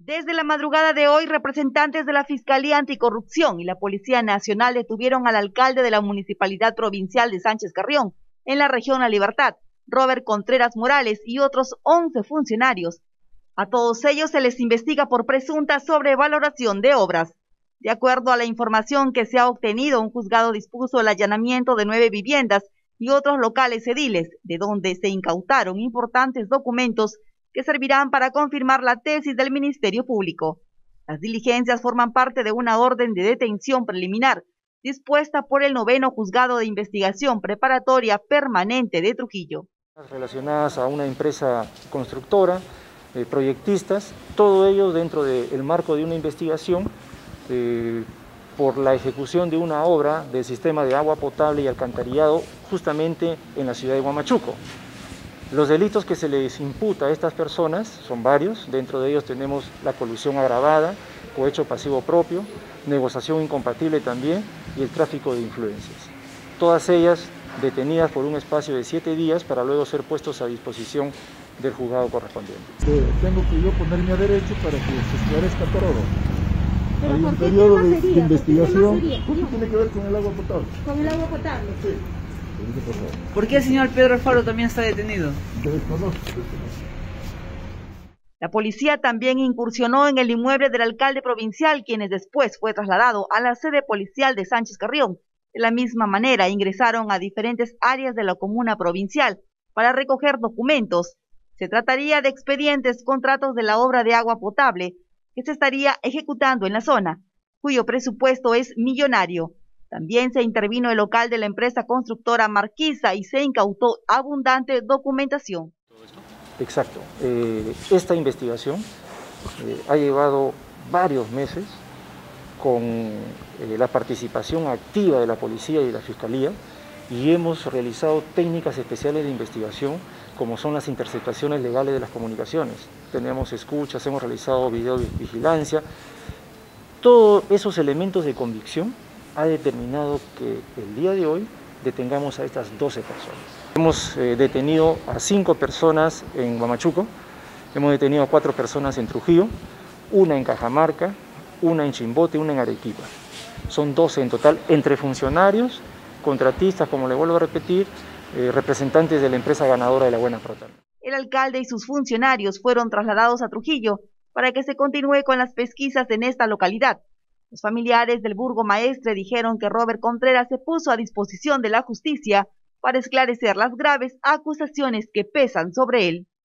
Desde la madrugada de hoy, representantes de la Fiscalía Anticorrupción y la Policía Nacional detuvieron al alcalde de la Municipalidad Provincial de Sánchez Carrión, en la región La Libertad, Robert Contreras Morales, y otros 11 funcionarios. A todos ellos se les investiga por presunta sobrevaloración de obras. De acuerdo a la información que se ha obtenido, un juzgado dispuso el allanamiento de 9 viviendas y otros locales ediles, de donde se incautaron importantes documentos que servirán para confirmar la tesis del Ministerio Público. Las diligencias forman parte de una orden de detención preliminar dispuesta por el 9º Juzgado de Investigación Preparatoria Permanente de Trujillo. Relacionadas a una empresa constructora, proyectistas, todo ello dentro del marco de una investigación por la ejecución de una obra del sistema de agua potable y alcantarillado justamente en la ciudad de Huamachuco. Los delitos que se les imputa a estas personas son varios, dentro de ellos tenemos la colusión agravada, cohecho pasivo propio, negociación incompatible también y el tráfico de influencias. Todas ellas detenidas por un espacio de 7 días para luego ser puestos a disposición del juzgado correspondiente. Tengo que yo ponerme a derecho para que se esclarezca todo. ¿Pero hay por un qué? periodo ¿Qué más de sería? investigación. ¿Qué Tiene que ver con el agua potable. ¿Con el agua potable? Sí. ¿Por qué el señor Pedro Alfaro también está detenido? La policía también incursionó en el inmueble del alcalde provincial, quien después fue trasladado a la sede policial de Sánchez Carrión. De la misma manera, ingresaron a diferentes áreas de la comuna provincial para recoger documentos. Se trataría de expedientes, contratos de la obra de agua potable que se estaría ejecutando en la zona, cuyo presupuesto es millonario. También se intervino el local de la empresa constructora Marquisa y se incautó abundante documentación. Exacto. Esta investigación ha llevado varios meses con la participación activa de la policía y de la fiscalía, y hemos realizado técnicas especiales de investigación como son las interceptaciones legales de las comunicaciones. Tenemos escuchas, hemos realizado videovigilancia. Todos esos elementos de convicción ha determinado que el día de hoy detengamos a estas 12 personas. Hemos detenido a 5 personas en Huamachuco, hemos detenido a 4 personas en Trujillo, una en Cajamarca, una en Chimbote, una en Arequipa. Son 12 en total, entre funcionarios, contratistas, como le vuelvo a repetir, representantes de la empresa ganadora de la Buena Frota. El alcalde y sus funcionarios fueron trasladados a Trujillo para que se continúe con las pesquisas en esta localidad. Los familiares del burgomaestre dijeron que Robert Contreras se puso a disposición de la justicia para esclarecer las graves acusaciones que pesan sobre él.